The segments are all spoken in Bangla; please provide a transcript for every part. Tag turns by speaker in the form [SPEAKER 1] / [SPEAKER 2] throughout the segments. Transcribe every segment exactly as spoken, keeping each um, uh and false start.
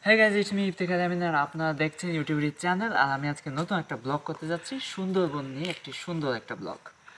[SPEAKER 1] হ্যাঁ guys, it's me Iftekhar Amin আর আপনারা দেখছেন ইউটিউবের চ্যানেল। আর আমি আজকে নতুন একটা ব্লগ করতে যাচ্ছি সুন্দরবন নিয়ে, একটি সুন্দর একটা ব্লগ।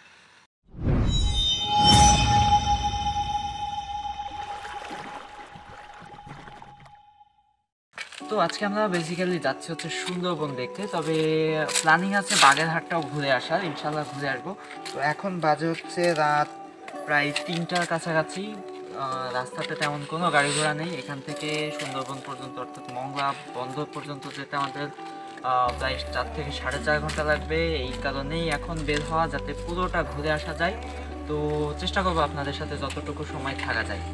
[SPEAKER 1] তো আজকে আমরা বেসিক্যালি যাচ্ছি হচ্ছে সুন্দরবন দেখতে, তবে প্ল্যানিং আছে বাগেরহাটটাও ঘুরে আসার, ইনশাল্লাহ ঘুরে আসবো। তো এখন বাজে হচ্ছে রাত প্রায় তিনটার কাছাকাছি। রাস্তাতে তেমন কোনো গাড়ি ঘোড়া নেই। এখান থেকে সুন্দরবন পর্যন্ত অর্থাৎ মংলা বন্দর পর্যন্ত যেতে আমাদের প্রায় চার থেকে সাড়ে চার ঘন্টা লাগবে। এই কারণেই এখন বের হওয়া, যাতে পুরোটা ঘুরে আসা যায়। তো চেষ্টা করবো আপনাদের সাথে যতটুকু সময় থাকা যায়।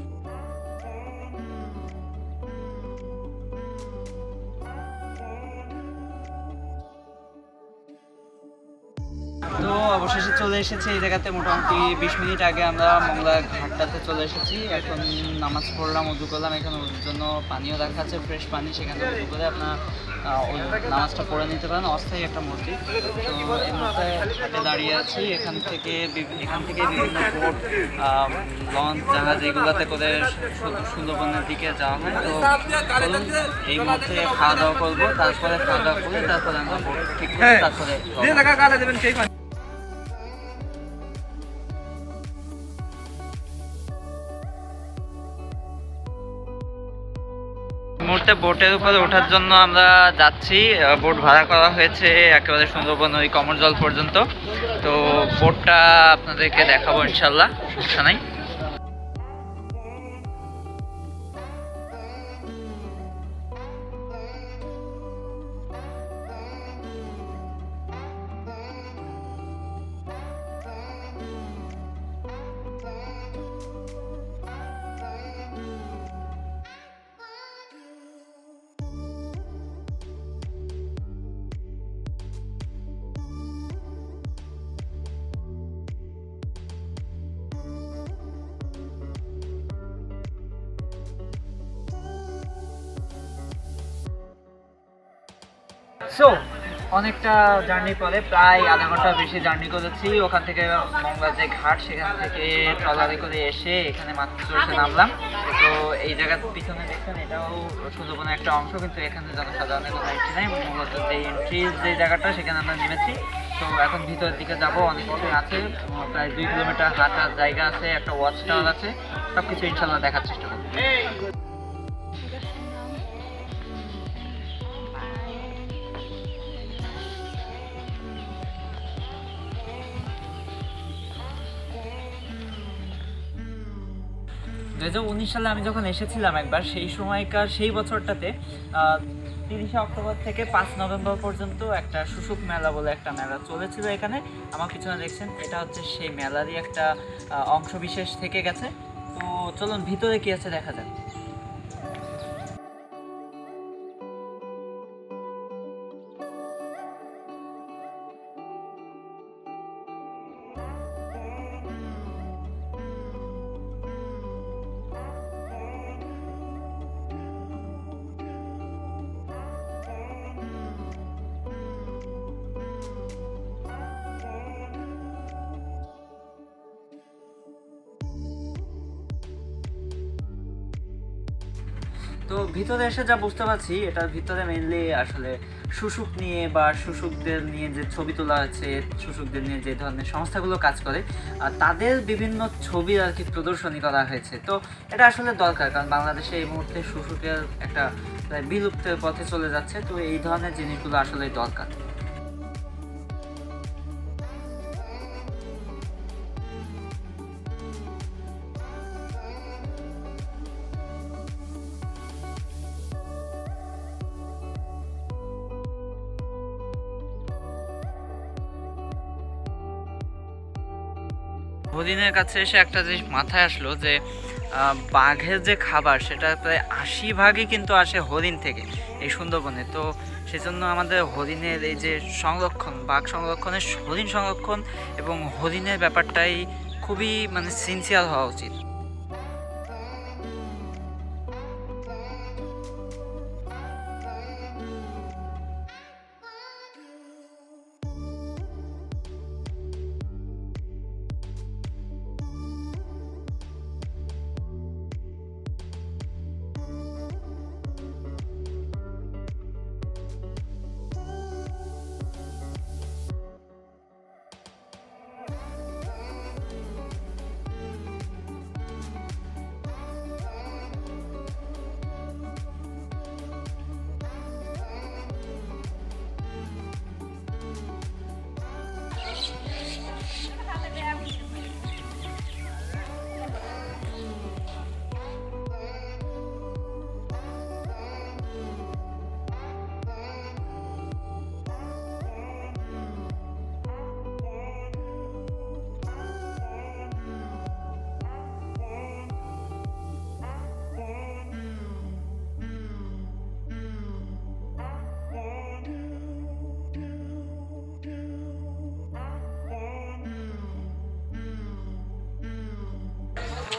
[SPEAKER 1] তো অবশেষে চলে এসেছি এই জায়গাতে। মোটামুটি বিশ মিনিট আগে আমরা মংলা ঘাটটাতে চলে এসেছি। এখন নামাজ পড়লাম, উজু করলাম। এখানে উজুর জন্য পানিও রাখা আছে, ফ্রেশ পানি। সেখানে উজু করে আপনার নামাজটা পড়ে নিতে পারেন। অস্থায়ী একটা মসজিদ। তো এই মুহূর্তে ঘাটে দাঁড়িয়ে আছি। এখান থেকে এখান থেকে বিভিন্ন বোট, লঞ্চ, জাহাজ এগুলোতে করে সুন্দরবনের দিকে যাওয়া হয়। তো চলুন এই মুহূর্তে খাওয়া দাওয়া করবো, তারপরে খাওয়া দাওয়া করে তারপরে আমরা বোট ঠিক করে তারপরে মুহূর্তে বোটের উপরে ওঠার জন্য আমরা যাচ্ছি। বোট ভাড়া করা হয়েছে একেবারে সুন্দরবন ওই কমরজল পর্যন্ত। তো বোটটা আপনাদেরকে দেখাবো ইনশাল্লাহ, সমস্যা নাই। সো অনেকটা জার্নি করে, প্রায় আধা ঘন্টার বেশি জার্নি করেছি। ওখান থেকে মংলা যে ঘাট, সেখান থেকে ট্রলারে করে এসে এখানে মাত্র এসে নামলাম। তো এই জায়গার পিছনে দেখছেন, এটাও সুন্দরবনের একটা অংশ, কিন্তু এখানে জনসাধারণের কোনো এন্ট্রি নেই। মূলত যে এন্ট্রি যে জায়গাটা, সেখানে আমরা নেমেছি। তো এখন ভিতরের দিকে যাব। অনেক কিছুই আছে, প্রায় দুই কিলোমিটার হাঁটার জায়গা আছে, একটা ওয়াচ টাওয়ার আছে। সব কিছু ইনশাল্লাহ দেখার চেষ্টা করব। দু হাজার উনিশ সালে আমি যখন এসেছিলাম একবার, সেই সময়কার সেই বছরটাতে তিরিশে অক্টোবর থেকে পাঁচ নভেম্বর পর্যন্ত একটা শুশুক মেলা বলে একটা মেলা চলেছিল এখানে। আমার পিছনে দেখছেন, এটা হচ্ছে সেই মেলারই একটা অংশ বিশেষ থেকে গেছে। তো চলুন ভিতরে কি আছে দেখা যাক। তো ভিতরে এসে যা বুঝতে পারছি, এটার ভিতরে মেইনলি আসলে শুশুক নিয়ে বা শুশুকদের নিয়ে যে ছবি তোলা হয়েছে, শুশুকদের নিয়ে যে ধরনের সংস্থাগুলো কাজ করে, তাদের বিভিন্ন ছবি আর কি প্রদর্শনী করা হয়েছে। তো এটা আসলে দরকার, কারণ বাংলাদেশে এই মুহূর্তে শুশুকের একটা প্রায় বিলুপ্তের পথে চলে যাচ্ছে। তো এই ধরনের জিনিসগুলো আসলে দরকার। হরিণের কাছে এসে একটা জিনিস মাথায় আসলো, যে বাঘের যে খাবার, সেটা প্রায় আশি ভাগই কিন্তু আসে হরিণ থেকে এই সুন্দরবনে। তো সেজন্য আমাদের হরিণের এই যে সংরক্ষণ, বাঘ সংরক্ষণের, হরিণ সংরক্ষণ এবং হরিণের ব্যাপারটাই খুবই মানে সিনসিয়ার হওয়া উচিত।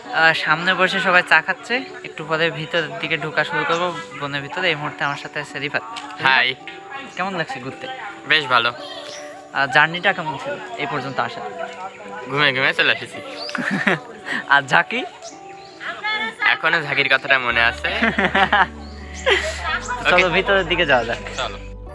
[SPEAKER 1] সামনে বসে সবাই চা খাচ্ছে, একটু পরে ভিতরের দিকে ঢোকা শুরু করবো বনের ভিতরে। এই মুহূর্তে আমার সাথে আছে রিফাত।
[SPEAKER 2] হাই,
[SPEAKER 1] কেমন লাগছে ঘুরতে?
[SPEAKER 2] বেশ ভালো।
[SPEAKER 1] জার্নিটা কেমন ছিল এই পর্যন্ত আসা?
[SPEAKER 2] ঘুমে ঘুমে চলে এসেছি।
[SPEAKER 1] আর ঝাঁকি?
[SPEAKER 2] এখনো ঝাঁকির কথাটা মনে আছে।
[SPEAKER 1] চলো ভিতরের দিকে যাওয়া যাক।
[SPEAKER 2] চলো।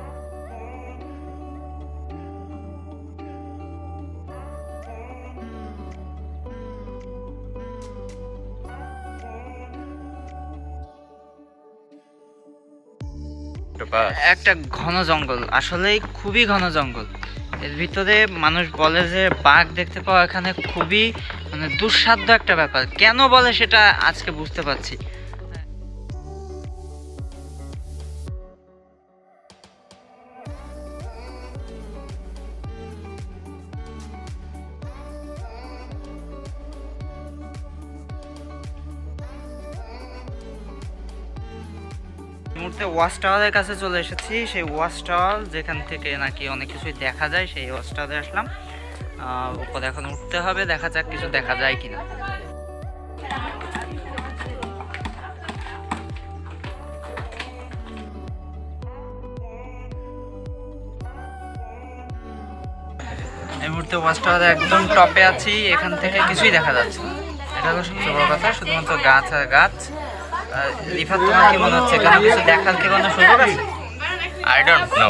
[SPEAKER 1] একটা ঘন জঙ্গল, আসলেই খুবই ঘন জঙ্গল। এর ভিতরে মানুষ বলে যে বাঘ দেখতে পাওয়া এখানে খুবই মানে দুঃসাধ্য একটা ব্যাপার। কেন বলে সেটা আজকে বুঝতে পারছি। এই মুহূর্তে ওয়াচ টাওয়ারের কাছে চলে এসেছি। সেই ওয়াচ টাওয়ার যেখান থেকে নাকি অনেক কিছুই দেখা যায়, সেই ওয়াচ টাওয়ারে আসলাম। উপরে এখন উঠতে হবে, দেখা যাক কিছু দেখা যায় কিনা। এই মুহূর্তে ওয়াচ টাওয়ারে একদম টপে আছি, এখান থেকে কিছুই দেখা যাচ্ছে না। এটা হলো সবচেয়ে বড় কথা, শুধুমাত্র গাছ আর গাছ। রিফাত, তোমার কি মনে হচ্ছে এখানে কিছু দেখার কি কোনো সুযোগ আছে?
[SPEAKER 2] I don't know.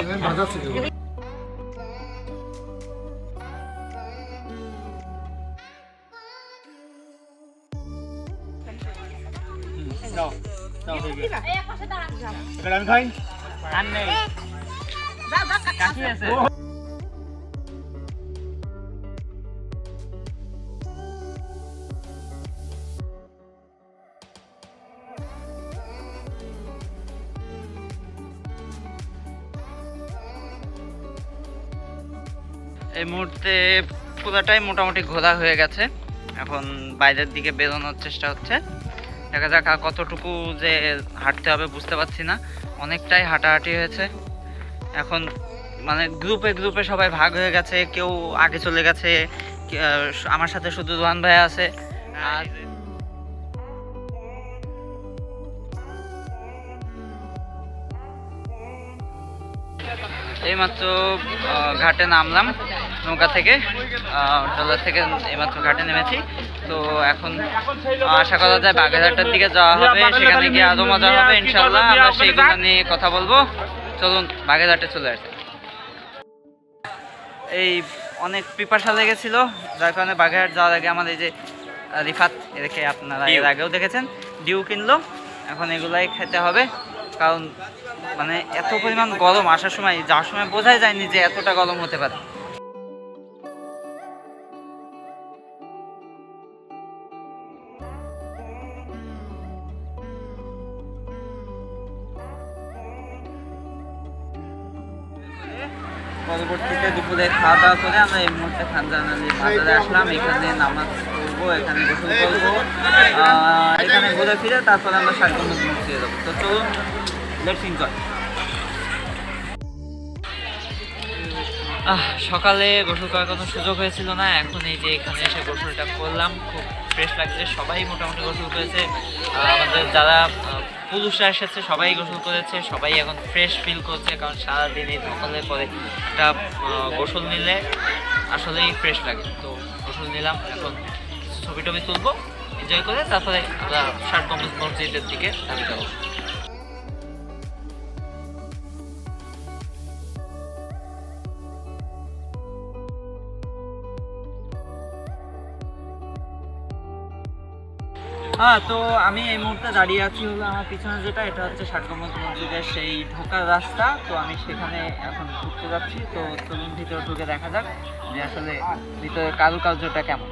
[SPEAKER 1] এই মুহূর্তে পুরোটাই মোটামুটি ঘোরা হয়ে গেছে। এখন বাইরের দিকে বেরোনোর চেষ্টা হচ্ছে। দেখা যাক আর কতটুকু যে হাঁটতে হবে বুঝতে পারছি না। অনেকটাই হাঁটাহাঁটি হয়েছে। এখন মানে গ্রুপে গ্রুপে সবাই ভাগ হয়ে গেছে, কেউ আগে চলে গেছে, আমার সাথে শুধু রোহান ভাই আছে। আর এইমাত্র ঘাটে নামলাম নৌকা থেকে, ট্রলার থেকে এইমাত্র ঘাটে নেমেছি। তো এখন আশা করা যায় বাগেরহাটের দিকে যাওয়া হবে, সেখানে গিয়ে আরও মজা হবে ইনশাল্লাহ। আমরা সেইগুলো নিয়ে কথা বলবো। চলুন বাগেরহাটে চলে আসে। এই অনেক পিপাসা লেগেছিল, যার কারণে বাগেরহাট যাওয়ার আগে আমাদের এই যে রিফাত, এদেরকে আপনারা এর আগেও দেখেছেন, ডিউ কিনলো। এখন এগুলাই খেতে হবে, কারণ মানে এত পরিমাণ গরম, আসার সময় যাওয়ার সময় বোঝাই যায়নি যে এতটা গরম হতে পারে। পরবর্তীতে দুপুরে খাওয়া দাওয়া করে আমরা এই মুহূর্তে খানজান আলী বাজারে আসলাম। এখানে নামাজ পড়বো, এখানে গোসল করবো, এখানে ঘুরে ফিরে তারপরে আমরা ষাটগম্বুজ মসজিদে যাবো। তো চলুন, লেটস এনজয়। আহ সকালে গোসল করার কোনো সুযোগ হয়েছিল না, এখন এই যে এখানে এসে গোসলটা করলাম, খুব ফ্রেশ লাগছে। সবাই মোটামুটি গোসল করেছে, আমাদের যারা পুরুষরা এসেছে সবাই গোসল করেছে, সবাই এখন ফ্রেশ ফিল করছে, কারণ সারাদিন এই সকালে পরে একটা গোসল নিলে আসলেই ফ্রেশ লাগে। তো গোসল নিলাম, এখন ছবি টবি তুলবো, এনজয় করে তারপরে আমরা ষাটগম্বুজ মসজিদের দিকে ধাবিত হবো। হ্যাঁ, তো আমি এই মুহূর্তে দাঁড়িয়ে আছি হলো আমার পিছনে যেটা, এটা হচ্ছে ষাটগম্বুজ মসজিদের সেই ঢোকার রাস্তা। তো আমি সেখানে এখন ঢুকতে যাচ্ছি। তো চলুন ভিতরে ঢুকে দেখা যাক যে আসলে ভিতরে কারুকার্যটা কেমন।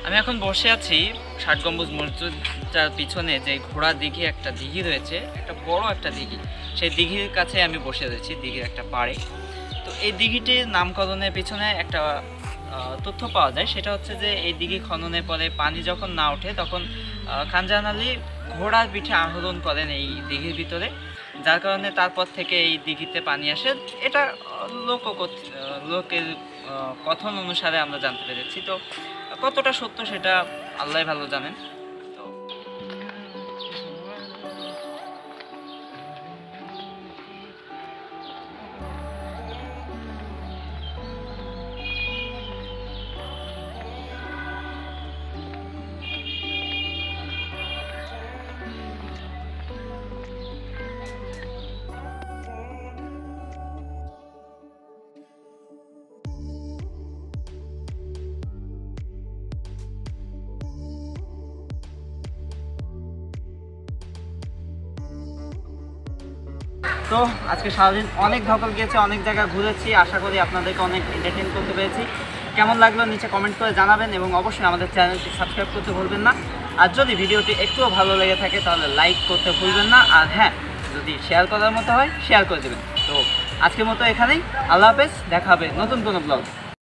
[SPEAKER 1] আমি এখন বসে আছি ষাট গম্বুজ মসজিদটার পিছনে যে ঘোড়া দিঘি একটা দিঘি রয়েছে, একটা বড় একটা দিঘি, সেই দিঘির কাছে আমি বসে রয়েছি, দিঘির একটা পাড়ে। তো এই দিঘিটির নামকরণের পিছনে একটা তথ্য পাওয়া যায়, সেটা হচ্ছে যে এই দিঘি খননের পরে পানি যখন না ওঠে তখন খানজাহান আলী ঘোড়ার পিঠে আরোহণ করেন এই দিঘির ভিতরে, যার কারণে তারপর থেকে এই দিঘিতে পানি আসে। এটা লোক লোকের কথন অনুসারে আমরা জানতে পেরেছি। তো কতটা সত্য সেটা আল্লাহ ভালো জানেন। তো তো আজকে সারাদিন অনেক ধকল গিয়েছে, অনেক জায়গা ঘুরেছি। আশা করি আপনাদেরকে অনেক এন্টারটেইন করতে পেরেছি। কেমন লাগলো নিচে কমেন্ট করে জানাবেন এবং অবশ্যই আমাদের চ্যানেলটি সাবস্ক্রাইব করতে ভুলবেন না। আর যদি ভিডিওটি একটুও ভালো লেগে থাকে তাহলে লাইক করতে ভুলবেন না। আর হ্যাঁ, যদি শেয়ার করার মতো হয় শেয়ার করে দেবেন। তো আজকের মতো এখানেই, আল্লাহ হাফেজ, দেখা হবে নতুন কোনো ব্লগ।